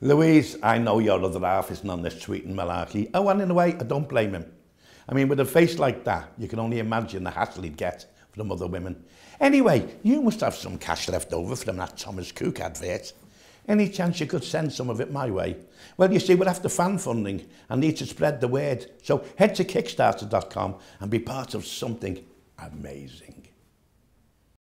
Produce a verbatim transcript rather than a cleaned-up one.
Louise, I know your other half isn't on this tweeting malarkey. Oh, and in a way, I don't blame him. I mean, with a face like that, you can only imagine the hassle he'd get from other women. Anyway, you must have some cash left over from that Thomas Cook advert. Any chance you could send some of it my way? Well, you see, we're after fan funding and need to spread the word. So head to kickstarter dot com and be part of something amazing.